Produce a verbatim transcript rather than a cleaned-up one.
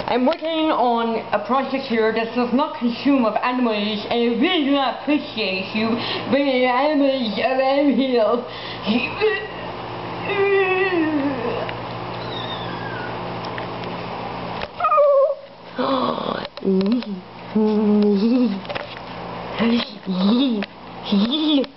I'm working on a project here that does not consume of animals, and I really do not appreciate you bringing animals around here. Oh.